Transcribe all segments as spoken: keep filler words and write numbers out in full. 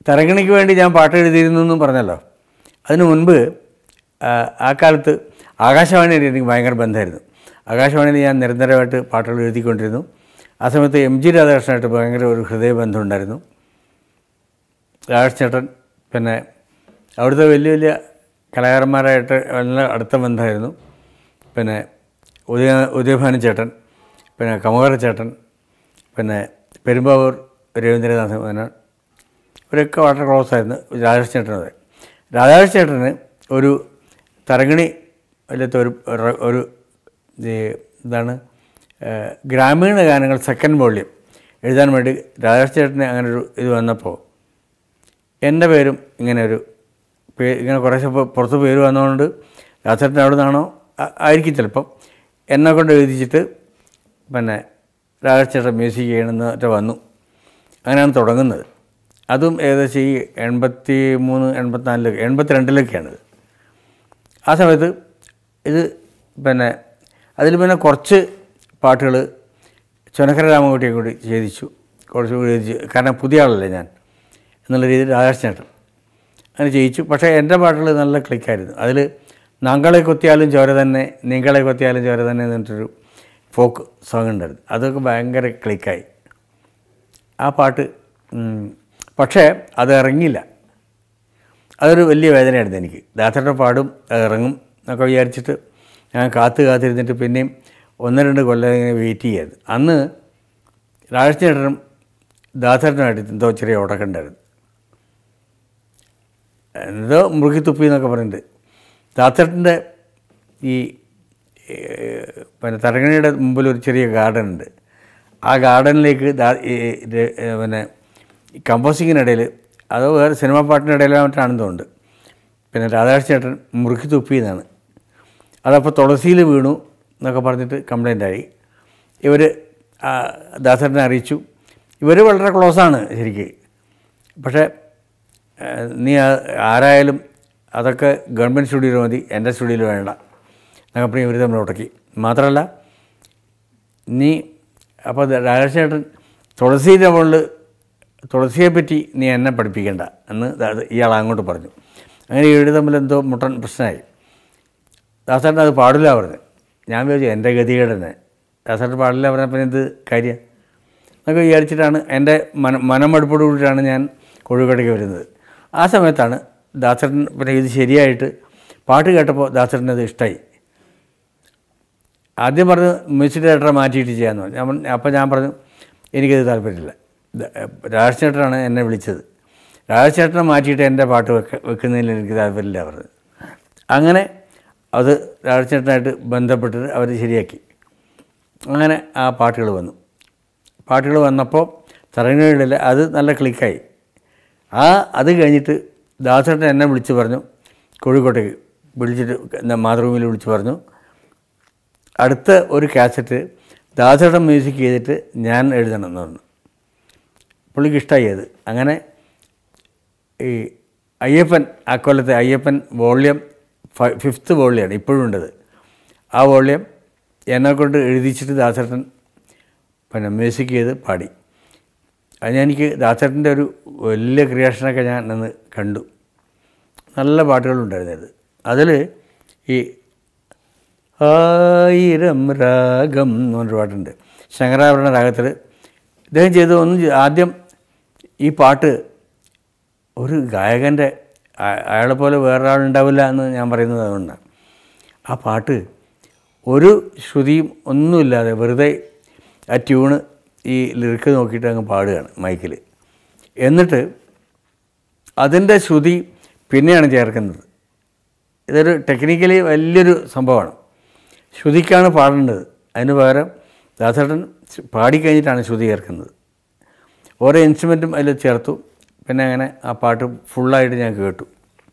തരംഗിണിക്ക് വേണ്ടി ഞാൻ പാട്ട് എഴുതിയിരുന്നു എന്നും പറഞ്ഞല്ലോ. അതിനു മുൻപ് ആ കാലത്ത് ആകാശവാണിയിൽ എനിക്ക് ഭയങ്കര ബന്ധമായിരുന്നു. ആകാശവാണിയിൽ ഞാൻ നിരന്തരമായിട്ട് പാട്ടുകൾ എഴുതിക്കൊണ്ടിരുന്നു. ആ സമയത്ത് എം ജി രാധാകൃഷ്ണനായിട്ട് ഭയങ്കര ഒരു ഹൃദയബന്ധമുണ്ടായിരുന്നു. രാധാകൃഷ്ണേട്ടൻ പിന്നെ അവിടുത്തെ വലിയ വലിയ കലാകാരന്മാരായിട്ട് നല്ല അടുത്ത ബന്ധമായിരുന്നു. പിന്നെ ഉദയ ഉദയഭാനു ചേട്ടൻ, പിന്നെ കമകര ചേട്ടൻ, പിന്നെ പെരുമ്പാവൂർ രവീന്ദ്രനാഥ മേനോൻ, ഇവരൊക്കെ വളരെ ക്ലോസ് ആയിരുന്നു രാധാകൃഷ്ണേട്ടനത്. രാധാകൃഷ്ണേട്ടന് ഒരു തരംഗിണി അതിലത്തെ ഒരു ഒരു എന്താണ് ഗ്രാമീണ ഗാനങ്ങൾ സെക്കൻഡ് വോള്യം എഴുതാൻ വേണ്ടി രാധാകൃഷ്ണേട്ടന് അങ്ങനെ ഒരു ഇത് വന്നപ്പോൾ എൻ്റെ പേരും ഇങ്ങനെ ഒരു പേ ഇങ്ങനെ കുറേശ്ശെ പുറത്ത് പേര് വന്നതുകൊണ്ട് രാധാകൃഷ്ണൻ അവിടെ നിന്നാണോ ആയിരിക്കും ചിലപ്പം എന്നെ കൊണ്ട് എഴുതിച്ചിട്ട് പിന്നെ രാധാകൃഷ്ണേട്ടൻ മ്യൂസിക് ചെയ്യണമെന്ന് വന്നു. അങ്ങനെയാണ് തുടങ്ങുന്നത്. അതും ഏകദേശം ഈ എൺപത്തി മൂന്ന് എൺപത്തിനാലിലൊക്കെ എൺപത്തി രണ്ടിലൊക്കെയാണിത്. ആ സമയത്ത് ഇത് പിന്നെ അതിൽ പിന്നെ കുറച്ച് പാട്ടുകൾ ചുനക്കര രാമൻകുട്ടിയെ കൂടി ചെയ്തിച്ചു, കുറച്ച് കൂടി എഴുതിച്ചു. കാരണം പുതിയ ആളല്ലേ ഞാൻ എന്നുള്ള രീതിയിൽ രാധാകൃഷ്ണേട്ടൻ അങ്ങനെ ചെയ്യിച്ചു. പക്ഷേ എൻ്റെ പാട്ടുകൾ നല്ല ക്ലിക്കായിരുന്നു. അതിൽ നങ്കളെ കൊത്തിയാലും ചോര തന്നെ, നിങ്ങളെ കൊത്തിയാലും ചോര തന്നെ എന്നിട്ടൊരു ഫോക്ക് സോങ് ഉണ്ടായിരുന്നു. അതൊക്കെ ഭയങ്കര ക്ലിക്കായി ആ പാട്ട്. പക്ഷേ അത് ഇറങ്ങിയില്ല. അതൊരു വലിയ വേദനയായിരുന്നു എനിക്ക്. ദാസേട്ടൻ പാടും അത് ഇറങ്ങും എന്നൊക്കെ വിചാരിച്ചിട്ട് ഞാൻ കാത്ത് കാത്തിരുന്നിട്ട് പിന്നെയും ഒന്ന് രണ്ട് കൊല്ലം ഇങ്ങനെ വെയിറ്റ് ചെയ്യായിരുന്നു. അന്ന് രാധാകൃഷ്ണേട്ടനും ദാസേട്ടനുമായിട്ട് എന്തോ ചെറിയ ഉടക്കുണ്ടായിരുന്നു. എന്തോ മുറുക്കി തുപ്പി എന്നൊക്കെ പറഞ്ഞിട്ട് ദാസേട്ടൻ്റെ ഈ പിന്നെ തരംഗിണിയുടെ മുമ്പിൽ ഒരു ചെറിയ ഗാർഡൻ ഉണ്ട്. ആ ഗാർഡനിലേക്ക് പിന്നെ കമ്പോസിങ്ങിനിടയിൽ അതോ വേറെ സിനിമാ പാട്ടിനിടയിലായിട്ടാണെന്ന് തോന്നുന്നുണ്ട്. പിന്നെ രാധാകൃഷ്ണേട്ടൻ മുറുക്കി തുപ്പി എന്നാണ്. അതപ്പോൾ തുളസിയിൽ വീണു എന്നൊക്കെ പറഞ്ഞിട്ട് കംപ്ലൈൻ്റായി. ഇവർ ദാസേട്ടനെ അറിയിച്ചു. ഇവർ വളരെ ക്ലോസാണ് ശരിക്ക്. പക്ഷേ നീ ആരായാലും അതൊക്കെ ഗവൺമെൻറ് സ്റ്റുഡിയോയിൽ മതി, എൻ്റെ സ്റ്റുഡിയോയിൽ വേണ്ട എന്നൊക്കെ പറഞ്ഞ് ഇവർ തമ്മിൽ ഉടക്കി. മാത്രമല്ല നീ അപ്പോൾ രാധാകൃഷ്ണേട്ടൻ തുളസിയുടെ മുകളിൽ തുളസിയെപ്പറ്റി നീ എന്നെ പഠിപ്പിക്കേണ്ട എന്ന് ഇയാൾ അങ്ങോട്ട് പറഞ്ഞു. അങ്ങനെ ഇവർ തമ്മിൽ എന്തോ മുട്ടൻ പ്രശ്നമായി. ദാസേട്ടൻ അത് പാടില്ല പറഞ്ഞു. ഞാൻ വിചാരിച്ചു എൻ്റെ ഗതികേടനെ ദാസേട്ടൻ പാടില്ല പറഞ്ഞപ്പോൾ എന്ത് കാര്യം എന്നൊക്കെ വിചാരിച്ചിട്ടാണ് എൻ്റെ മന മനമടുപ്പോട് കൂടിയിട്ടാണ് ഞാൻ കോഴിക്കോട്ടേക്ക് വരുന്നത്. ആ സമയത്താണ് ദാസേട്ടൻ പിന്നെ ഇത് ശരിയായിട്ട് പാട്ട് കേട്ടപ്പോൾ ദാസേട്ടനത് ഇഷ്ടമായി. ആദ്യം പറഞ്ഞു മ്യൂസിക് ഡയറക്ടറെ മാറ്റിയിട്ട് ചെയ്യാമെന്ന് പറഞ്ഞു. ഞാൻ അപ്പോൾ ഞാൻ പറഞ്ഞു എനിക്കത് താല്പര്യമില്ല. രാധാകൃഷ്ണേട്ടനാണ് എന്നെ വിളിച്ചത്. രാധാകൃഷ്ണേട്ടനെ മാറ്റിയിട്ട് എൻ്റെ പാട്ട് വെക്ക വെക്കുന്നതിൽ എനിക്ക് താല്പര്യമില്ല പറഞ്ഞത്. അങ്ങനെ അത് രാധാകൃഷ്ണേട്ടനായിട്ട് ബന്ധപ്പെട്ടിട്ട് അവർ ശരിയാക്കി. അങ്ങനെ ആ പാട്ടുകൾ വന്നു. പാട്ടുകൾ വന്നപ്പോൾ തരംഗിണികളിൽ അത് നല്ല ക്ലിക്കായി. ആ അത് കഴിഞ്ഞിട്ട് ദാസേട്ടൻ എന്നെ വിളിച്ച് പറഞ്ഞു, കോഴിക്കോട്ടേക്ക് വിളിച്ചിട്ട് മാതൃഭൂമിയിൽ വിളിച്ച് പറഞ്ഞു അടുത്ത ഒരു കാസറ്റ് ദാസേട്ടൻ മ്യൂസിക് ചെയ്തിട്ട് ഞാൻ എഴുതണം എന്ന് പറഞ്ഞു. പുള്ളിക്ക് ഇഷ്ടമായി അത്. അങ്ങനെ ഈ അയ്യപ്പൻ ആ കൊല്ലത്തെ അയ്യപ്പൻ വോള്യം ഫൈ ഫിഫ്ത്ത് വോള്യമാണ് ഇപ്പോഴും ഉണ്ടത്. ആ വോള്യം എന്നെക്കൊണ്ട് എഴുതിച്ചിട്ട് ദാസേട്ടൻ പിന്നെ മ്യൂസിക് ചെയ്ത് പാടി. അത് എനിക്ക് ദാസേട്ടൻ്റെ ഒരു വലിയ ക്രിയേഷനൊക്കെ ഞാൻ അന്ന് കണ്ടു. നല്ല പാട്ടുകളുണ്ടായിരുന്നത്. അതിൽ ഈ ആയിരം രാഗം എന്ന് പറഞ്ഞൊരു പാട്ടുണ്ട്. ശങ്കരാഭരണ രാഗത്തിൽ ഇദ്ദേഹം ചെയ്ത് ഒന്ന് ആദ്യം ഈ പാട്ട് ഒരു ഗായകൻ്റെ അയാളെ പോലെ വേറൊരാളുണ്ടാവില്ല എന്ന് ഞാൻ പറയുന്നത് അതുകൊണ്ടാണ്. ആ പാട്ട് ഒരു ശ്രുതിയും ഒന്നുമില്ലാതെ വെറുതെ ആ ട്യൂണ് ഈ ലിറിക്ക് നോക്കിയിട്ട് അങ്ങ് പാടുകയാണ് മൈക്കിൽ. എന്നിട്ട് അതിൻ്റെ ശ്രുതി പിന്നെയാണ് ചേർക്കുന്നത്. ഇതൊരു ടെക്നിക്കലി വലിയൊരു സംഭവമാണ്. ശ്രുതിക്കാണ് പാടേണ്ടത്, അതിന് പകരം ദാസേട്ടൻ പാടിക്കഴിഞ്ഞിട്ടാണ് ശ്രുതി ചേർക്കുന്നത്. ഓരോ ഇൻസ്ട്രുമെൻറ്റും അതിൽ ചേർത്തു. പിന്നെ അങ്ങനെ ആ പാട്ട് ഫുള്ളായിട്ട് ഞാൻ കേട്ടു.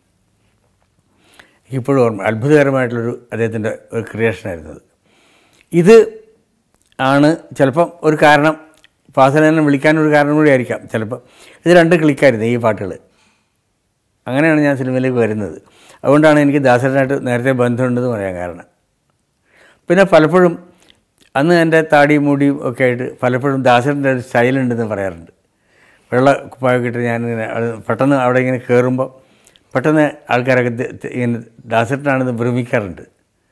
ഇപ്പോഴും ഓർമ്മ, അത്ഭുതകരമായിട്ടുള്ളൊരു അദ്ദേഹത്തിൻ്റെ ഒരു ക്രിയേഷനായിരുന്നത്. ഇത് ആണ് ചിലപ്പം ഒരു കാരണം, ഫാസിലിനെ വിളിക്കാനൊരു കാരണം കൂടി ആയിരിക്കാം ചിലപ്പോൾ. ഇത് രണ്ട് ക്ലിക്കായിരുന്നു ഈ പാട്ടുകൾ. അങ്ങനെയാണ് ഞാൻ സിനിമയിലേക്ക് വരുന്നത്. അതുകൊണ്ടാണ് എനിക്ക് ദാസേട്ടനായിട്ട് നേരത്തെ ബന്ധമുണ്ടെന്ന് പറയാൻ കാരണം. പിന്നെ പലപ്പോഴും അന്ന് എൻ്റെ താടിയും മുടിയും ഒക്കെ ആയിട്ട് പലപ്പോഴും ദാസേട്ടൻ്റെ ഒരു സ്റ്റൈലുണ്ടെന്ന് പറയാറുണ്ട്. വെള്ള കുപ്പായൊക്കെ ഇട്ട് ഞാനിങ്ങനെ പെട്ടെന്ന് അവിടെ ഇങ്ങനെ കയറുമ്പോൾ പെട്ടെന്ന് ആൾക്കാരൊക്കെ ഇങ്ങനെ ദാസേട്ടനാണെന്ന് ഭ്രമിക്കാറുണ്ട്.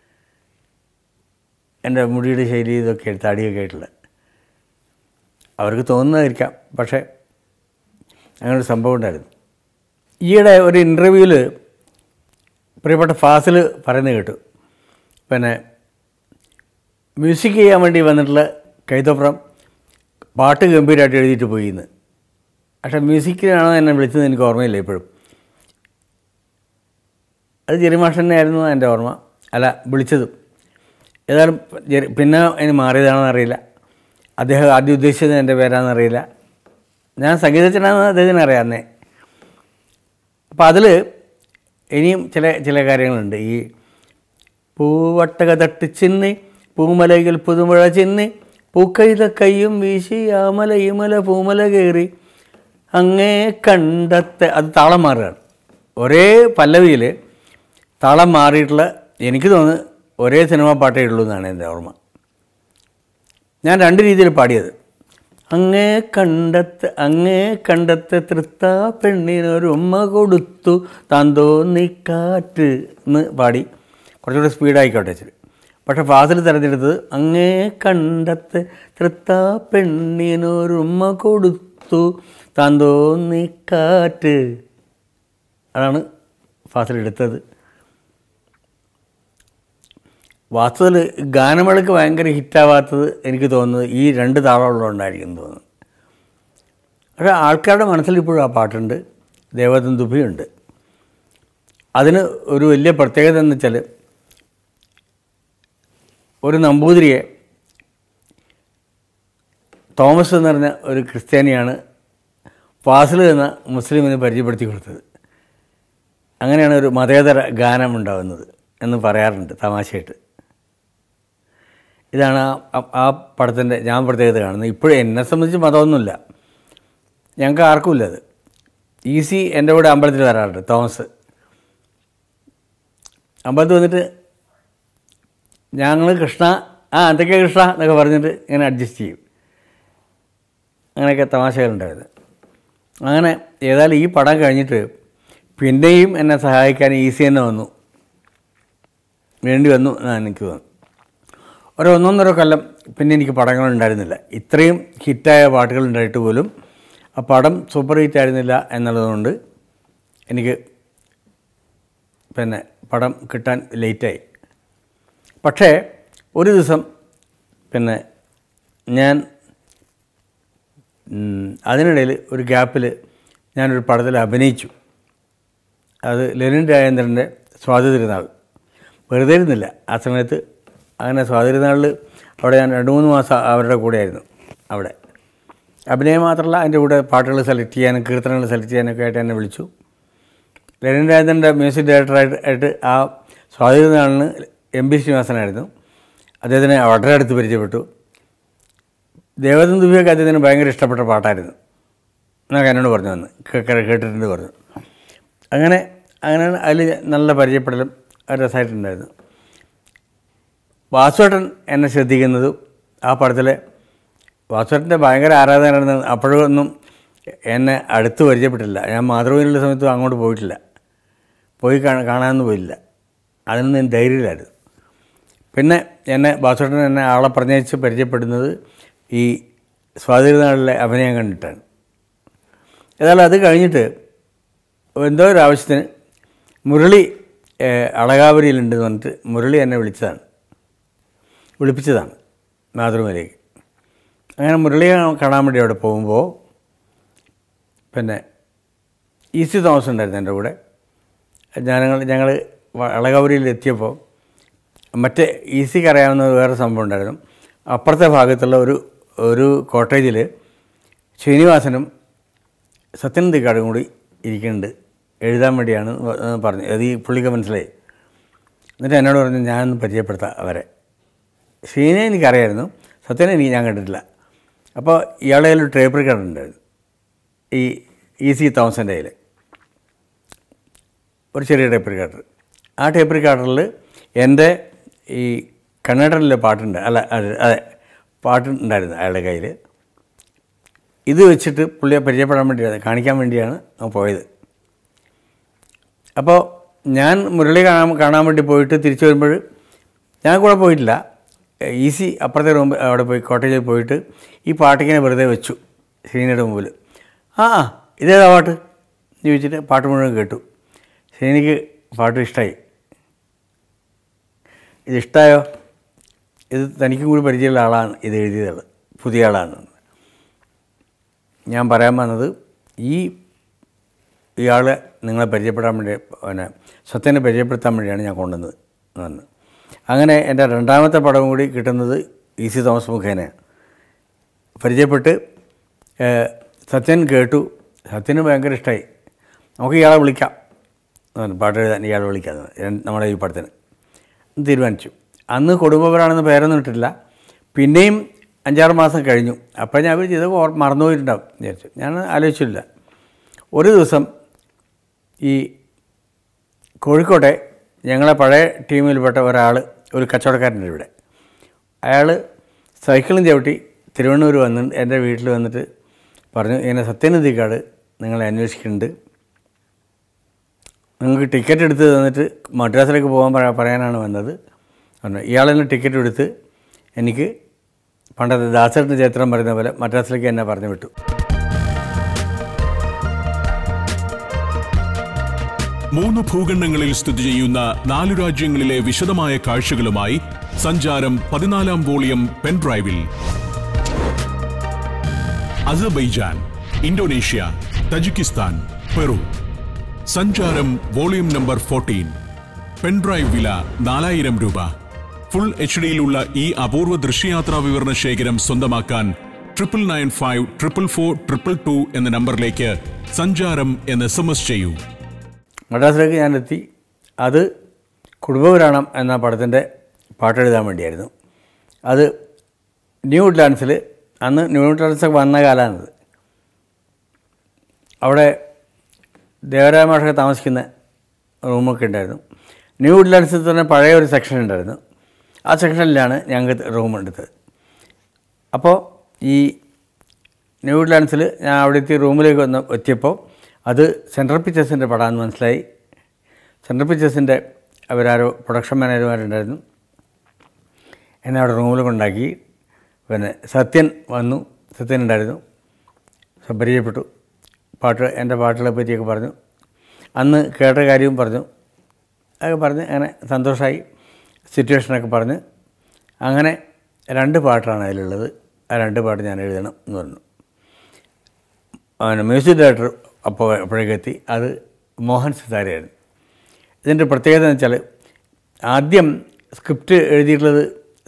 എൻ്റെ മുടിയുടെ ശൈലി ഇതൊക്കെ താടിയൊക്കെ ആയിട്ടുള്ള അവർക്ക് തോന്നുന്നതായിരിക്കാം. പക്ഷേ അങ്ങനൊരു സംഭവം ഉണ്ടായിരുന്നു. ഈയിടെ ഒരു ഇൻ്റർവ്യൂവിൽ പ്രിയപ്പെട്ട ഫാസിൽ പറയുന്നത് കേട്ടു, പിന്നെ മ്യൂസിക് ചെയ്യാൻ വേണ്ടി വന്നിട്ടുള്ള കൈതപ്രം പാട്ട് ഗംഭീരമായിട്ട് എഴുതിയിട്ട് പോയി എന്ന്. പക്ഷേ മ്യൂസിക്കിനാണോ എന്നെ വിളിച്ചത് എനിക്ക് ഓർമ്മയില്ല ഇപ്പോഴും. അത് ജെറിമാഷനെ ആയിരുന്നു എൻ്റെ ഓർമ്മ, അല്ല വിളിച്ചതും. ഏതായാലും പിന്നെ അതിന് മാറിയതാണെന്ന് അറിയില്ല. അദ്ദേഹം ആദ്യം ഉദ്ദേശിച്ചത് എൻ്റെ പേരാണെന്ന് അറിയില്ല. ഞാൻ സംഗീതജ്ഞനാണെന്ന് അദ്ദേഹത്തിന് അറിയാം അന്നേ. അപ്പം അതിൽ ഇനിയും ചില ചില കാര്യങ്ങളുണ്ട്. ഈ പൂവട്ടക തട്ടിച്ചിന്ന് പൂമലയിൽ പുതുമഴ ചെന്ന് പൂക്കൈത കയ്യും വീശി ആമല ഈമല പൂമല കയറി അങ്ങേ കണ്ടത്തെ, അത് താളം മാറുകയാണ്. ഒരേ പല്ലവിയിൽ താളം മാറിയിട്ടുള്ള, എനിക്ക് തോന്നുന്നു ഒരേ സിനിമ പാട്ടേ ഉള്ളൂ എന്നാണ് എൻ്റെ ഓർമ്മ. ഞാൻ രണ്ട് രീതിയിൽ പാടിയത്. അങ്ങേ കണ്ടത്തെ അങ്ങേ കണ്ടത്തെ തൃത്താ പെണ്ണിനൊരു ഉമ്മ കൊടുത്തു താന്തോന്നിക്കാറ്റ് എന്ന് പാടി, കുറച്ചുകൂടെ സ്പീഡായിക്കോട്ടെ വെച്ചിട്ട്. പക്ഷേ ഫാസിൽ തിരഞ്ഞെടുത്തത് അങ്ങേ കണ്ടത്തെ തൃത്താ പെണ്ണിനൊരു ഉമ്മ കൊടുത്തു താന്തോന്നിക്കാറ്റ്, അതാണ് ഫാസിൽ എടുത്തത്. വാസ്തവത്തിൽ ഗാനമേളയ്ക്ക് ഭയങ്കര ഹിറ്റാവാത്തത് എനിക്ക് തോന്നുന്നത് ഈ രണ്ട് താളമുള്ളതുകൊണ്ടായിരിക്കും തോന്നുന്നു. പക്ഷേ ആൾക്കാരുടെ മനസ്സിൽ ഇപ്പോഴും ആ പാട്ടുണ്ട്, ദേവദന്തുഭിയുണ്ട്. അതിന് ഒരു വലിയ പ്രത്യേകത എന്ന് വെച്ചാൽ, ഒരു നമ്പൂതിരിയെ തോമസ് എന്ന് പറഞ്ഞ ഒരു ക്രിസ്ത്യാനിയാണ് ഫാസിൽ എന്ന മുസ്ലിമിന് പരിചയപ്പെടുത്തി കൊടുത്തത്. അങ്ങനെയാണ് ഒരു മതേതര ഗാനം ഉണ്ടാകുന്നത് എന്ന് പറയാറുണ്ട് തമാശയായിട്ട്. ഇതാണ് ആ ആ പടത്തിൻ്റെ ഞാൻ പ്രത്യേകത കാണുന്നത്. ഇപ്പോഴും എന്നെ സംബന്ധിച്ച് മതമൊന്നുമില്ല, ഞങ്ങൾക്ക് ആർക്കുമില്ല. അത് ഈസി എൻ്റെ കൂടെ അമ്പലത്തിൽ വരാറുണ്ട്. തോമസ് അമ്പലത്തിൽ വന്നിട്ട് ഞങ്ങൾ കൃഷ്ണ ആ എന്തൊക്കെയാണ് കൃഷ്ണ എന്നൊക്കെ പറഞ്ഞിട്ട് ഇങ്ങനെ അഡ്ജസ്റ്റ് ചെയ്യും. അങ്ങനെയൊക്കെ തമാശകളുണ്ടായത്. അങ്ങനെ ഏതായാലും ഈ പടം കഴിഞ്ഞിട്ട് പിന്നെയും എന്നെ സഹായിക്കാൻ ഈസി തന്നെ വന്നു വേണ്ടി വന്നു എന്നാണ് എനിക്ക് തോന്നുന്നു. ഒരു ഒന്നൊന്നര കൊല്ലം പിന്നെ എനിക്ക് പടങ്ങളുണ്ടായിരുന്നില്ല. ഇത്രയും ഹിറ്റായ പാട്ടുകളുണ്ടായിട്ട് പോലും ആ പടം സൂപ്പർ ഹിറ്റ് ആയിരുന്നില്ല എന്നുള്ളതുകൊണ്ട് എനിക്ക് പിന്നെ പടം കിട്ടാൻ ലേറ്റായി. പക്ഷേ ഒരു ദിവസം പിന്നെ ഞാൻ അതിനിടയിൽ ഒരു ഗ്യാപ്പിൽ ഞാനൊരു പടത്തിൽ അഭിനയിച്ചു. അത് ലെനിൻ രാജേന്ദ്രൻ്റെ സ്വാതിതിരുനാൾ. വെറുതെ ഇരുന്നില്ല ആ സമയത്ത്. അങ്ങനെ സ്വാതിതിരുനാളിൽ അവിടെ ഞാൻ രണ്ട് മൂന്ന് മാസം അവരുടെ കൂടെയായിരുന്നു. അവിടെ അഭിനയം മാത്രമല്ല, അതിൻ്റെ കൂടെ പാട്ടുകൾ സെലക്ട് ചെയ്യാനും കീർത്തനങ്ങൾ സെലക്ട് ചെയ്യാനൊക്കെ ആയിട്ട് എന്നെ വിളിച്ചു. ലെനിൻ രാജേന്ദ്രൻ്റെ മ്യൂസിക് ഡയറക്ടറായിട്ട് ആയിട്ട് ആ സ്വാതിതിരുനാളിന് എം പി ശ്രീനിവാസനായിരുന്നു. അദ്ദേഹത്തിനെ വളരെ അടുത്ത് പരിചയപ്പെട്ടു. ദേവദന്തുഭിയൊക്കെ അദ്ദേഹത്തിന് ഭയങ്കര ഇഷ്ടപ്പെട്ട പാട്ടായിരുന്നു എന്നൊക്കെ എന്നോട് പറഞ്ഞു വന്ന് കേട്ടിട്ടുണ്ട് പറഞ്ഞു. അങ്ങനെ അങ്ങനെ അതിൽ നല്ല പരിചയപ്പെടലും രസമായിട്ടുണ്ടായിരുന്നു. വാസുവേട്ടൻ എന്നെ ശ്രദ്ധിക്കുന്നതും ആ പടത്തിലെ വാസുവേട്ടൻ്റെ ഭയങ്കര ആരാധകനായിരുന്നു. അപ്പോഴൊന്നും എന്നെ അടുത്ത് പരിചയപ്പെട്ടില്ല. ഞാൻ മാതൃഭൂമിയിലുള്ള സമയത്തും അങ്ങോട്ട് പോയിട്ടില്ല, പോയി കാണാനൊന്നും പോയില്ല. അതിനൊന്നും ഞാൻ ധൈര്യമില്ലായിരുന്നു. പിന്നെ എന്നെ വാസുവേട്ടൻ എന്നെ ആളെ പറഞ്ഞയച്ച് പരിചയപ്പെടുന്നത് ഈ സ്വാതിരുനാളിലെ അഭിനയം കണ്ടിട്ടാണ്. ഏതായാലും അത് കഴിഞ്ഞിട്ട് എന്തോ ഒരു ആവശ്യത്തിന് മുരളി അളകാവരിയിലുണ്ടെന്ന് പറഞ്ഞിട്ട് മുരളി എന്നെ വിളിച്ചതാണ് വിളിപ്പിച്ചതാണ് മാതൃഭൂമിയിലേക്ക്. അങ്ങനെ മുരളിയെ കാണാൻ വേണ്ടി അവിടെ പോകുമ്പോൾ പിന്നെ ഇ സി തോമസ് ഉണ്ടായിരുന്നു എൻ്റെ കൂടെ. ഞങ്ങൾ ഞങ്ങൾ അളകാവരിയിലെത്തിയപ്പോൾ മറ്റേ ഇ സിക്ക് അറിയാവുന്ന വേറെ സംഭവം ഉണ്ടായിരുന്നു. അപ്പുറത്തെ ഭാഗത്തുള്ള ഒരു ഒരു കോട്ടേജിൽ ശ്രീനിവാസനും സത്യൻ തിക്കാടും കൂടി ഇരിക്കുന്നുണ്ട്, എഴുതാൻ വേണ്ടിയാണ് പറഞ്ഞു. അത് ഈ പുള്ളിക്ക് മനസ്സിലായി. എന്നിട്ട് എന്നോട് പറഞ്ഞു ഞാനൊന്ന് പരിചയപ്പെടുത്താം അവരെ. ശ്രീനെ എനിക്കറിയായിരുന്നു, സത്യനെ എനിക്ക് ഞാൻ കണ്ടിട്ടില്ല. അപ്പോൾ ഇയാളുടെ കയ്യിൽ ഒരു ടേപ്പ് റെക്കോർഡർ ഉണ്ടായിരുന്നു, ഈ ഇ സി തോമസിൻ്റെ കയ്യിൽ ഒരു ചെറിയ ടേപ്പ് റെക്കോർഡർ. ആ ടേപ്പ് റെക്കോർഡറിൽ എൻ്റെ ഈ കന്നഡയിലെ പാട്ടുണ്ട്, അല്ല അതെ അതെ പാട്ടുണ്ടായിരുന്നു അയാളുടെ കയ്യിൽ. ഇത് വെച്ചിട്ട് പുള്ളിയെ പരിചയപ്പെടാൻ വേണ്ടിയാണ്, കാണിക്കാൻ വേണ്ടിയാണ് ഞാൻ പോയത്. അപ്പോൾ ഞാൻ മുരളി കാണാൻ കാണാൻ വേണ്ടി പോയിട്ട് തിരിച്ചു വരുമ്പോൾ ഞാൻ കൂടെ പോയിട്ടില്ല. ഈസി അപ്പുറത്തെ റൂം അവിടെ പോയി കോട്ടേജിൽ പോയിട്ട് ഈ പാട്ടിങ്ങനെ വെറുതെ വെച്ചു ശ്രീനിയുടെ മുമ്പിൽ. ആ ഇതേതാ പാട്ട് എന്ന് ചോദിച്ചിട്ട് പാട്ട് മുഴുവൻ കേട്ടു. ശ്രീനിക്ക് പാട്ട് ഇഷ്ടമായി. ഇതിഷ്ടമായോ? ഇത് തനിക്കും കൂടി പരിചയമുള്ള ആളാണ് ഇത് എഴുതിയത്, പുതിയ ആളാണ്. ഞാൻ പറയാൻ വന്നത് ഈ ഇയാളെ നിങ്ങളെ പരിചയപ്പെടാൻ വേണ്ടി, പിന്നെ സത്യനെ പരിചയപ്പെടുത്താൻ വേണ്ടിയാണ് ഞാൻ കൊണ്ടുവന്നത് എന്ന്. അങ്ങനെ എൻ്റെ രണ്ടാമത്തെ പടം കൂടി കിട്ടുന്നത് ഇ സി തോമസ് മുഖേനയാണ്. പരിചയപ്പെട്ട് സത്യൻ കേട്ടു. സത്യന് ഭയങ്കര ഇഷ്ടമായി. നമുക്ക് ഇയാളെ വിളിക്കാം, പാട്ട് എഴുതാൻ ഇയാളെ വിളിക്കാം നമ്മുടെ ഈ പടത്തിന് തീരുമാനിച്ചു. അന്ന് കുടുംബപരാണെന്ന് പേരൊന്നും ഇട്ടില്ല. പിന്നെയും അഞ്ചാറ് മാസം കഴിഞ്ഞു. അപ്പോൾ ഞാൻ വിചാരിച്ചു ഇതൊക്കെ ഓർ മറന്നുപോയിട്ടുണ്ടാവും വിചാരിച്ചു. ഞാൻ ആലോചിച്ചില്ല. ഒരു ദിവസം ഈ കോഴിക്കോട്ടെ ഞങ്ങളെ പഴയ ടീമിൽപ്പെട്ട ഒരാൾ, ഒരു കച്ചവടക്കാരൻ്റെ ഇവിടെ, അയാൾ സൈക്കിളും ചവിട്ടി തിരുവണ്ണൂർ വന്ന് എൻ്റെ വീട്ടിൽ വന്നിട്ട് പറഞ്ഞു, ഇങ്ങനെ സത്യനന്ദിക്കാട് നിങ്ങളെ അന്വേഷിക്കുന്നുണ്ട്, നിങ്ങൾക്ക് ടിക്കറ്റ് എടുത്ത് തന്നിട്ട് മദ്രാസിലേക്ക് പോകാൻ പറയാനാണ് വന്നത് പറഞ്ഞു. ഇയാളെന്നെ ടിക്കറ്റ് എടുത്ത് എനിക്ക് പണ്ടത്തെ ദാസേട്ടൻ്റെ ചരിത്രം പറയുന്ന പോലെ മദ്രാസിലേക്ക് എന്നെ പറഞ്ഞു വിട്ടു. മൂന്ന് ഭൂഖണ്ഡങ്ങളിൽ സ്ഥിതി ചെയ്യുന്ന നാലു രാജ്യങ്ങളിലെ വിശദമായ കാഴ്ചകളുമായി സഞ്ചാരം പതിനാലാം വോളിയം പെൻഡ്രൈവിൽ Azerbaijan, Indonesia, Tajikistan, Peru. Sancharam volume number fourteen. Pendrive വില നാലായിരം രൂപ. ഫുൾ എച്ച് ഡിയിലുള്ള ഈ അപൂർവ ദൃശ്യയാത്രാ വിവരണ ശേഖരം സ്വന്തമാക്കാൻ triple nine five triple four triple two എന്ന നമ്പറിലേക്ക് സഞ്ചാരം എന്ന് എസ് എം എസ് ചെയ്യൂ. മദ്രാസിലേക്ക് ഞാനെത്തി. അത് കുടുംബപുരാണം എന്ന പടത്തിൻ്റെ പാട്ടെഴുതാൻ വേണ്ടിയായിരുന്നു. അത് ന്യൂ വുഡ്ലാൻഡ്സിൽ, അന്ന് ന്യൂ വുഡ്ലാൻഡ്സൊക്കെ വന്ന കാലമാണത്. അവിടെ ദേവരായ മാഷൊക്കെ താമസിക്കുന്ന റൂമൊക്കെ ഉണ്ടായിരുന്നു. ന്യൂ വുഡ്ലാൻഡ്സിൽ തന്നെ പഴയ ഒരു സെക്ഷൻ ഉണ്ടായിരുന്നു. ആ സെക്ഷനിലാണ് ഞങ്ങൾക്ക് റൂം എടുത്തത്. അപ്പോൾ ഈ ന്യൂ വുഡ്ലാൻഡ്സിൽ ഞാൻ അവിടുത്തെ റൂമിലേക്ക് വന്ന് എത്തിയപ്പോൾ അത് സെൻട്രൽ പിക്ചേഴ്സിൻ്റെ പടമാണെന്ന് മനസ്സിലായി. സെൻട്രൽ പിക്ചേഴ്സിൻ്റെ അവരാരോ പ്രൊഡക്ഷൻ മാനേജർമാരുണ്ടായിരുന്നു. എന്നെ അവിടെ റൂമിൽ കൊണ്ടാക്കി. പിന്നെ സത്യൻ വന്നു, സത്യൻ ഉണ്ടായിരുന്നു. പരിചയപ്പെട്ടു. പാട്ട് എൻ്റെ പാട്ടുകളെ പറ്റിയൊക്കെ പറഞ്ഞു. അന്ന് കേട്ട കാര്യവും പറഞ്ഞു. അതൊക്കെ പറഞ്ഞ് അങ്ങനെ സന്തോഷമായി. സിറ്റുവേഷനൊക്കെ പറഞ്ഞ് അങ്ങനെ രണ്ട് പാട്ടാണ് അതിലുള്ളത്. ആ രണ്ട് പാട്ട് ഞാൻ എഴുതണം എന്ന് പറഞ്ഞു. അവന് മ്യൂസിക് ഡയറക്ടർ അപ്പോൾ അപ്പോഴേക്കെത്തി. അത് മോഹൻ സിതാരയായിരുന്നു. ഇതിൻ്റെ പ്രത്യേകത എന്ന് വെച്ചാൽ ആദ്യം സ്ക്രിപ്റ്റ് എഴുതിയിട്ടുള്ളത്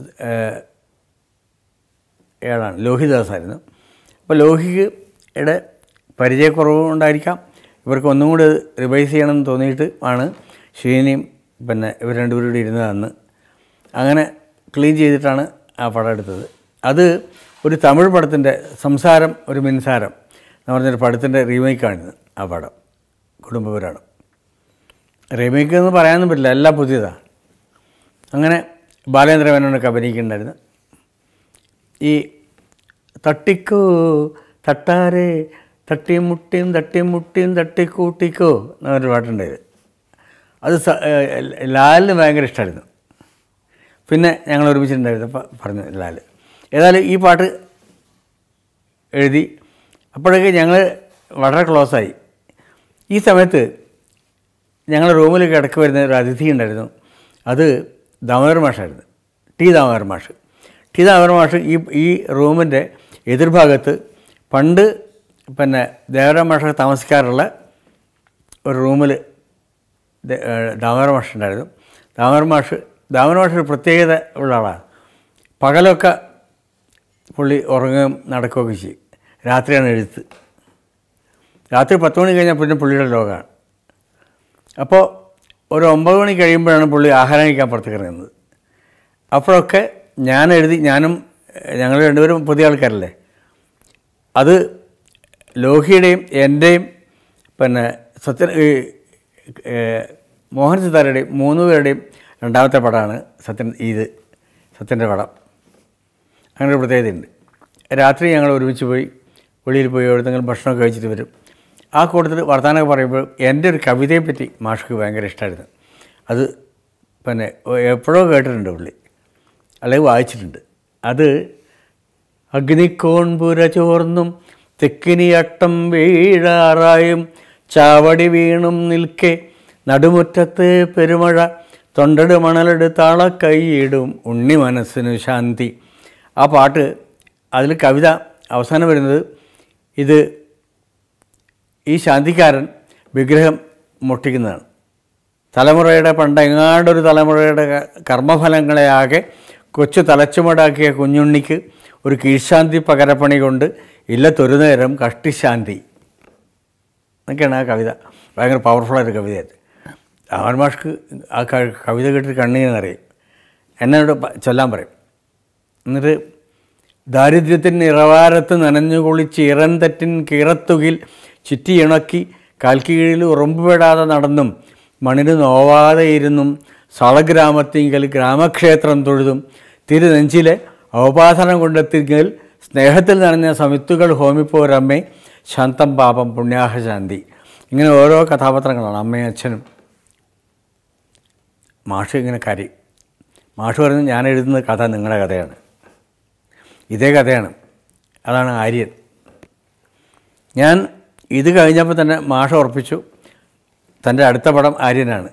ഏതാണ് ലോഹിദാസായിരുന്നു. അപ്പോൾ ലോഹിയുടെ പരിചയക്കുറവുണ്ടായിരിക്കാം, ഇവർക്ക് ഒന്നും കൂടി റിവൈസ് ചെയ്യണമെന്ന് തോന്നിയിട്ട് ആണ് ശ്രീനിയും പിന്നെ ഇവർ രണ്ടുപേരും കൂടി ഇരുന്നതെന്ന്. അങ്ങനെ ക്ലീൻ ചെയ്തിട്ടാണ് ആ പടം എടുത്തത്. അത് ഒരു തമിഴ് പടത്തിൻ്റെ സംസാരം ഒരു മിൻസാരം എന്ന് പറഞ്ഞൊരു പടത്തിൻ്റെ റീമേക്കാണിത്. ആ പടം കുടുംബപുരാണം റീമേക്ക് എന്ന് പറയാനൊന്നും പറ്റില്ല, എല്ലാം പുതിയതാണ്. അങ്ങനെ ബാലേന്ദ്ര മേനോനൊക്കെ അഭിനയിക്കുന്നുണ്ടായിരുന്നു. ഈ തട്ടിക്കോ തട്ടാരേ തട്ടിയും മുട്ടിയും തട്ടിയും മുട്ടിയും തട്ടിക്കൂട്ടിക്കോ എന്നൊരു പാട്ടുണ്ടായത്. അത് ലാലിന് ഭയങ്കര ഇഷ്ടമായിരുന്നു. പിന്നെ ഞങ്ങൾ ഒരുമിച്ചിട്ടുണ്ടായിരുന്നു പറഞ്ഞു ലാൽ. ഏതായാലും ഈ പാട്ട് എഴുതി. അപ്പോഴേക്ക് ഞങ്ങൾ വളരെ ക്ലോസായി. ഈ സമയത്ത് ഞങ്ങൾ റൂമിലേക്ക് ഇടയ്ക്ക് വരുന്ന ഒരു അതിഥി ഉണ്ടായിരുന്നു. അത് ദാമോദരൻ മാഷായിരുന്നു, ടി ദാമോദരൻ മാഷ്. ടി ദാമോദരൻ മാഷ് ഈ ഈ റൂമിൻ്റെ എതിർഭാഗത്ത് പണ്ട് പിന്നെ ദേവരായ മാഷൊക്കെ താമസിക്കാറുള്ള ഒരു റൂമിൽ ദാമോദരൻ മാഷ് ഉണ്ടായിരുന്നു. ദാമോദരൻ മാഷ് ദാമോദരൻ മാഷ് ഒരു പ്രത്യേകത ഉള്ള ആളാണ്. പകലൊക്കെ പുള്ളി ഉറങ്ങുകയും നടക്കുകയൊക്കെ ചെയ്യും. രാത്രിയാണ് എഴുത്ത്. രാത്രി പത്ത് മണി കഴിഞ്ഞാൽ പിന്നെ പുള്ളിയുടെ ലോകമാണ്. അപ്പോൾ ഒരു ഒമ്പത് മണി കഴിയുമ്പോഴാണ് പുള്ളി ആഹാരം കഴിക്കാൻ പുറത്തേക്ക് ഇറങ്ങുന്നത്. അപ്പോഴൊക്കെ ഞാൻ എഴുതി, ഞാനും ഞങ്ങൾ രണ്ടുപേരും പുതിയ ആൾക്കാരല്ലേ, അത് ലോഹിയുടെയും എൻ്റെയും പിന്നെ സത്യ മോഹൻ സിതാരയുടെയും മൂന്ന് പേരുടെയും രണ്ടാമത്തെ പടമാണ് സത്യൻ. ഇത് സത്യൻ്റെ പടം. അങ്ങനെ ഒരു പ്രത്യേകതയുണ്ട്. രാത്രി ഞങ്ങൾ ഒരുമിച്ച് പോയി വെളിയിൽ പോയി എവിടെയെങ്കിലും ഭക്ഷണമൊക്കെ കഴിച്ചിട്ട് വരും. ആ കൂട്ടത്തിൽ വർത്തമാനമൊക്കെ പറയുമ്പോൾ എൻ്റെ ഒരു കവിതയെപ്പറ്റി മാഷ്ക്ക് ഭയങ്കര ഇഷ്ടമായിരുന്നു. അത് പിന്നെ എപ്പോഴോ കേട്ടിട്ടുണ്ട് പുള്ളി, അല്ലെങ്കിൽ വായിച്ചിട്ടുണ്ട്. അത് അഗ്നിക്കോൺപുര ചോർന്നും തെക്കിനിയട്ടം വീഴാറായും ചാവടി വീണും നിൽക്കെ നടുമുറ്റത്ത് പെരുമഴ തൊണ്ടട് മണലെട് താളക്കൈയിടും ഉണ്ണി മനസ്സിനു ശാന്തി. ആ പാട്ട് അതിൽ കവിത അവസാനം വരുന്നത് ഇത് ഈ ശാന്തിക്കാരൻ വിഗ്രഹം മുട്ടിക്കുന്നതാണ്. തലമുറയുടെ പണ്ടെങ്ങാണ്ടൊരു തലമുറയുടെ കർമ്മഫലങ്ങളെ ആകെ കൊച്ചു തലച്ചുമടാക്കിയ കുഞ്ഞുണ്ണിക്ക് ഒരു കീഴ്ശാന്തി പകരപ്പണി കൊണ്ട് ഇല്ലത്തൊരു നേരം കഷ്ടിശാന്തി എന്നൊക്കെയാണ് ആ കവിത. ഭയങ്കര പവർഫുള്ളായൊരു കവിതയായിരുന്നു. ആവൻ മാഷ്ക്ക് ആ കവിത കേട്ടിട്ട് കണ്ണീരെന്നറിയും, എന്നോട് ചൊല്ലാൻ പറയും. എന്നിട്ട് ദാരിദ്ര്യത്തിന് ഇറവാരത്ത് നനഞ്ഞു കുളിച്ച് ഇറൻ തെറ്റിൻ കീറത്തുകിൽ ചുറ്റിയിണക്കി കാൽക്കീഴിൽ ഉറമ്പുപെടാതെ നടന്നും മണിന് നോവാതെ ഇരുന്നും സളഗ്രാമത്തിങ്കൽ ഗ്രാമക്ഷേത്രം തൊഴുതും തിരുനെഞ്ചിലെ ഔപാസനം കൊണ്ടെത്തിങ്കിൽ സ്നേഹത്തിൽ നനഞ്ഞ സമിത്തുകൾ ഹോമിപ്പോരമ്മേ ശാന്തം പാപം പുണ്യാഹ ശാന്തി. ഇങ്ങനെ ഓരോ കഥാപാത്രങ്ങളാണ്, അമ്മയും അച്ഛനും. മാഷ് ഇങ്ങനെ കരയും. മാഷ് പറഞ്ഞു, ഞാൻ എഴുതുന്ന കഥ നിങ്ങളുടെ കഥയാണ്, ഇതേ കഥയാണ്. അതാണ് ആര്യൻ. ഞാൻ ഇത് കഴിഞ്ഞപ്പോൾ തന്നെ മാഷ് ഉറപ്പിച്ചു തൻ്റെ അടുത്ത പടം ആര്യനാണ്,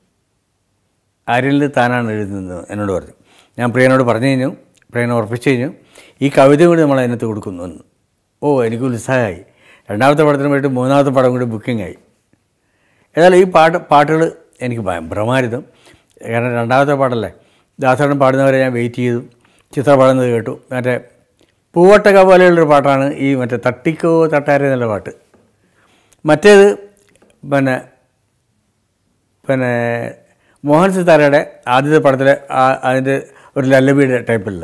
ആര്യനിൽ താനാണ് എഴുതുന്നത് എന്നോട് പറഞ്ഞു. ഞാൻ പ്രിയനോട് പറഞ്ഞു കഴിഞ്ഞു, പ്രിയനെ ഉറപ്പിച്ചു കഴിഞ്ഞു, ഈ കവിത കൂടി നമ്മൾ അതിനകത്ത് കൊടുക്കുന്നു എന്ന്. ഓ, എനിക്ക് ഉത്സാഹമായി. രണ്ടാമത്തെ പടത്തിന് വേണ്ടി മൂന്നാമത്തെ പടം കൂടി ബുക്കിംഗായി. ഏതായാലും ഈ പാട്ട് പാട്ടുകൾ എനിക്ക് ഭ്രമായിരുന്നു. കാരണം രണ്ടാമത്തെ പാട്ടല്ലേ, ദാസേട്ടൻ പാടുന്നവരെ ഞാൻ വെയിറ്റ് ചെയ്തു, ചിത്ര പാടുന്നത് കേട്ടു. മറ്റേ പൂവട്ടക പോലെയുള്ളൊരു പാട്ടാണ് ഈ മറ്റേ തട്ടിക്കോ തട്ടാരെ എന്നുള്ള പാട്ട്. മറ്റേത് പിന്നെ പിന്നെ മോഹൻ സിത്താരയുടെ ആദ്യത്തെ പടത്തിലെ അതിൻ്റെ ഒരു ലല്ലബിയുടെ ടൈപ്പിലുള്ള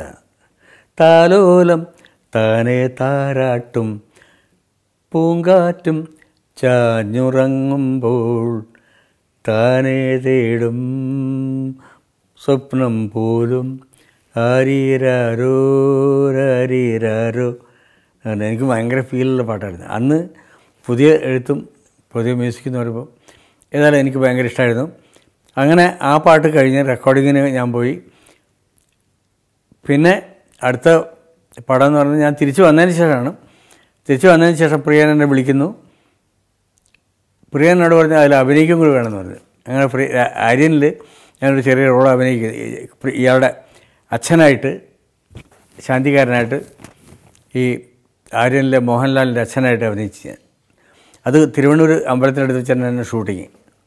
താലോലം താനേ താരാട്ടും പൂങ്കാറ്റും ചാഞ്ഞുറങ്ങുമ്പോൾ താനേ തേടും സ്വപ്നം പോലും ആരീരാരോ രാരീരാരോ. എനിക്ക് ഭയങ്കര ഫീലുള്ള പാട്ടായിരുന്നു അന്ന്. പുതിയ എഴുത്തും പുതിയ മ്യൂസിക് എന്ന് പറയുമ്പോൾ ഏതായാലും എനിക്ക് ഭയങ്കര ഇഷ്ടമായിരുന്നു. അങ്ങനെ ആ പാട്ട് കഴിഞ്ഞ് റെക്കോർഡിങ്ങിന് ഞാൻ പോയി. പിന്നെ അടുത്ത പടം എന്ന് പറഞ്ഞാൽ ഞാൻ തിരിച്ചു വന്നതിന് ശേഷമാണ്. തിരിച്ചു വന്നതിന് ശേഷം പ്രിയൻ എന്നെ വിളിക്കുന്നു. പ്രിയൻ എന്നോട് പറഞ്ഞാൽ അതിൽ അഭിനയിക്കും കൂടി വേണമെന്ന് പറഞ്ഞു. അങ്ങനെ പ്രിയ ആര്യനിൽ ഞാനൊരു ചെറിയ റോൾ അഭിനയിക്കുന്നു. ഇയാളുടെ അച്ഛനായിട്ട്, ശാന്തിക്കാരനായിട്ട്, ഈ ആര്യനിലെ മോഹൻലാലിൻ്റെ അച്ഛനായിട്ട് അഭിനയിച്ച് ഞാൻ. അത് തിരുവണ്ണൂർ അമ്പലത്തിനടുത്ത് വെച്ചാണ് എൻ്റെ ഷൂട്ടിങ്.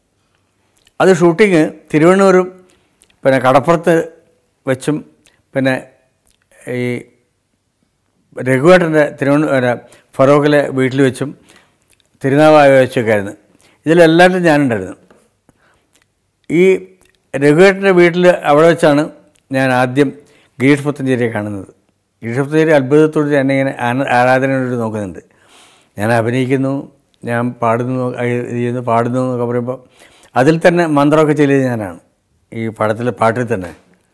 അത് ഷൂട്ടിങ് തിരുവണ്ണൂരും പിന്നെ കടപ്പുറത്ത് വെച്ചും പിന്നെ ഈ രഘുവേട്ടൻ്റെ തിരുവണ്ണൂർ ഫറോക്കിലെ വീട്ടിൽ വെച്ചും തിരുനാവായ വെച്ചൊക്കെ ആയിരുന്നു. ഇതിലെല്ലാവരും ഞാനുണ്ടായിരുന്നു. ഈ രഘുവേട്ടൻ്റെ വീട്ടിൽ അവിടെ വെച്ചാണ് ഞാൻ ആദ്യം ഗിരീഷ് പുത്തഞ്ചേരിയെ കാണുന്നത്. ഗിരീഷ് പുത്തഞ്ചേരി അത്ഭുതത്തോട് എന്നെ ഇങ്ങനെ ആരാധനയോട് നോക്കുന്നുണ്ട്. ഞാൻ അഭിനയിക്കുന്നു, ഞാൻ പാടുന്നു, ചെയ്യുന്നു, പാടുന്നു എന്നൊക്കെ പറയുമ്പോൾ അതിൽ തന്നെ മന്ത്രമൊക്കെ ചെല്ലിയത് ഞാനാണ് ഈ പടത്തിലെ പാട്ടിൽ തന്നെ.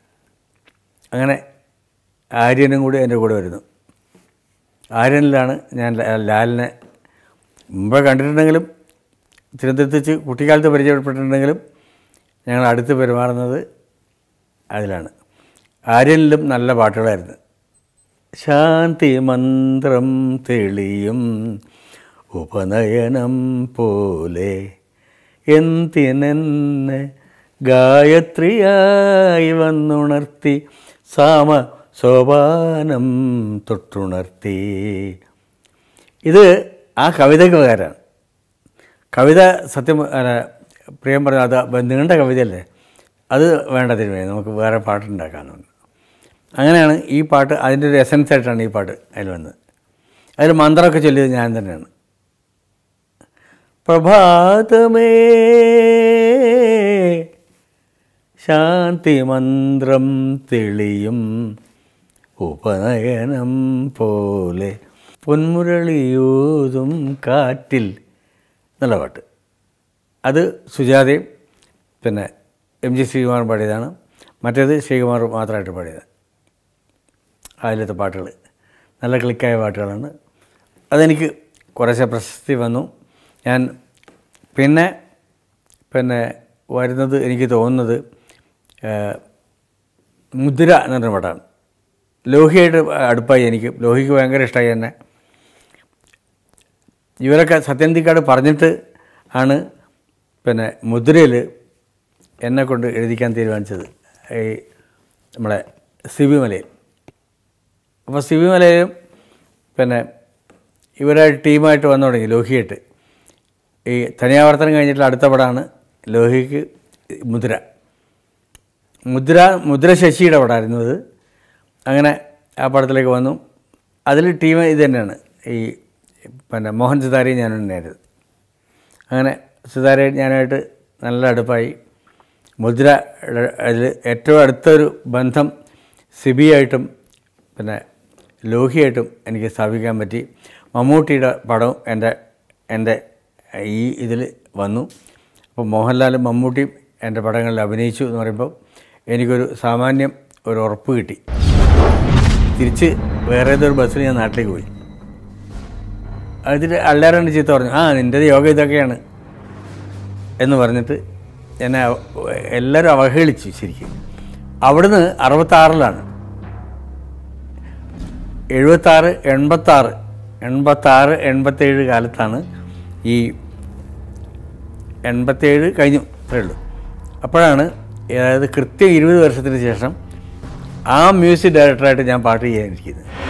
അങ്ങനെ ആര്യനും കൂടി എൻ്റെ കൂടെ വരുന്നു. ആര്യനിലാണ് ഞാൻ ലാലിനെ മുമ്പേ കണ്ടിട്ടുണ്ടെങ്കിലും തിരുവനന്തപുരത്ത് വെച്ച് കുട്ടിക്കാലത്ത് പരിചയപ്പെട്ടിട്ടുണ്ടെങ്കിലും ഞങ്ങൾ അടുത്ത് പെരുമാറുന്നത് അതിലാണ്. ആര്യനിലും നല്ല പാട്ടുകളായിരുന്നു. ശാന്തി മന്ത്രം തെളിയും ഉപനയനം പോലെ എന്തിനെന്നെ ഗായത്രിയായി വന്നുണർത്തി സാമ സോപാനം തൊട്ടുണർത്തി. ഇത് ആ കവിതയ്ക്ക് പകരമാണ്. കവിത സത്യം പ്രിയം പറഞ്ഞു, അത് നീണ്ട കവിതയല്ലേ, അത് വേണ്ടതിന് വേണ്ടി നമുക്ക് വേറെ പാട്ടുണ്ടാക്കാമെന്നുണ്ട്. അങ്ങനെയാണ് ഈ പാട്ട്, അതിൻ്റെ ഒരു എസൻസ് ആയിട്ടാണ് ഈ പാട്ട് അതിൽ വന്നത്. അതിൽ മന്ത്രമൊക്കെ ചൊല്ലിയത് ഞാൻ തന്നെയാണ്. പ്രഭാതമേ ശാന്തി മന്ത്രം തെളിയും ഉപനയനം പോലെ പൊന്മുരളിയൂതും കാറ്റിൽ എന്നുള്ള പാട്ട്. അത് സുജാതയും പിന്നെ എം ജി ശ്രീകുമാറും പാടിയതാണ്. മറ്റേത് ശ്രീകുമാർ മാത്രമായിട്ട് പാടിയത്. അതിലത്തെ പാട്ടുകൾ നല്ല ക്ലിക്കായ പാട്ടുകളാണ്. അതെനിക്ക് കുറേശ്ശെ പ്രശസ്തി വന്നു. ഞാൻ പിന്നെ പിന്നെ വരുന്നത് എനിക്ക് തോന്നുന്നത് മുദ്ര എന്ന് പറഞ്ഞ പടമാണ്. ലോഹിയായിട്ട് അടുപ്പായി എനിക്ക്. ലോഹിക്ക് ഭയങ്കര ഇഷ്ടമായി എന്നെ. ഇവരൊക്കെ സത്യന്തിക്കാട് പറഞ്ഞിട്ട് ആണ് പിന്നെ മുദ്രയിൽ എന്നെ കൊണ്ട് എഴുതിക്കാൻ തീരുമാനിച്ചത് ഈ നമ്മളെ സിബി മലയിൽ. അപ്പോൾ സിബി മലയിലും പിന്നെ ഇവരായിട്ട് ടീമായിട്ട് വന്നു തുടങ്ങി ലോഹിയായിട്ട്. ഈ തനിയാവർത്തനം കഴിഞ്ഞിട്ടുള്ള അടുത്ത പടമാണ് ലോഹിക്ക് മുദ്ര. മുദ്ര മുദ്ര ശശിയുടെ പടമായിരുന്നു അത്. അങ്ങനെ ആ പടത്തിലേക്ക് വന്നു. അതിൽ ടീം ഇത് തന്നെയാണ്. ഈ പിന്നെ മോഹൻ സിതാരയും ഞാനും തന്നെയായിരുന്നു. അങ്ങനെ സിതാരയും ഞാനായിട്ട് നല്ല അടുപ്പായി. മുദ്ര അതിൽ ഏറ്റവും അടുത്തൊരു ബന്ധം സിബിയായിട്ടും പിന്നെ ലോഹിയായിട്ടും എനിക്ക് സ്ഥാപിക്കാൻ പറ്റി. മമ്മൂട്ടിയുടെ പടവും എൻ്റെ എൻ്റെ ഈ ഇതിൽ വന്നു. അപ്പോൾ മോഹൻലാലും മമ്മൂട്ടിയും എൻ്റെ പടങ്ങളിൽ അഭിനയിച്ചു എന്ന് പറയുമ്പോൾ എനിക്കൊരു സാമാന്യം ഒരു ഉറപ്പ് കിട്ടി. തിരിച്ച് വേറെ ഏതൊരു ബസ്സിൽ ഞാൻ നാട്ടിലേക്ക് പോയി. അതിൽ എല്ലാവരും ചീത്ത പറഞ്ഞു, ആ നിൻ്റേത് യോഗ ഇതൊക്കെയാണ് എന്ന് പറഞ്ഞിട്ട് എന്നെ എല്ലാവരും അവഹേളിച്ചു ശരിക്കും. അവിടുന്ന് അറുപത്താറിലാണ് എഴുപത്താറ് എൺപത്താറ് എൺപത്താറ് എൺപത്തേഴ് കാലത്താണ് ഈ എൺപത്തേഴ് കഴിഞ്ഞു അത്രേ ഉള്ളൂ. അപ്പോഴാണ് അതായത് കൃത്യം ഇരുപത് വർഷത്തിന് ശേഷം ആ മ്യൂസിക് ഡയറക്ടറായിട്ട് ഞാൻ പാട്ട് ചെയ്യാനിരിക്കുന്നത്.